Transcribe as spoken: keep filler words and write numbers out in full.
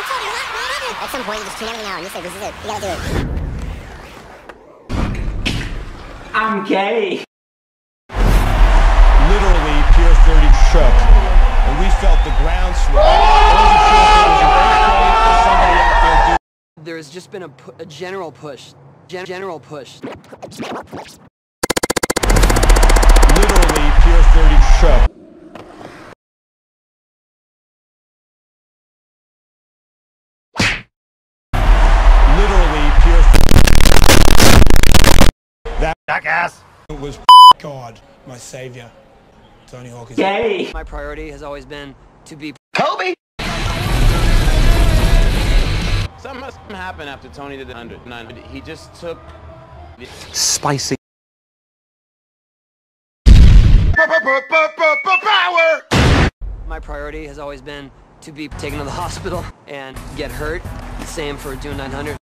At some point, you just tune everything out and you say, this is it. You gotta do it. I'm gay. Literally, Pier thirty shook, and we felt the ground sway. There has just been a, pu a general push. Gen general push. Literally, Pier thirty shook. Literally, Pier that jackass. It was God, my savior. Tony Hawk is Gay. My priority has always been to be Kobe. Something must happen after Tony did the one hundred. He just took Spicy. power. My priority has always been to be taken to the hospital and get hurt. Same for doing nine hundred.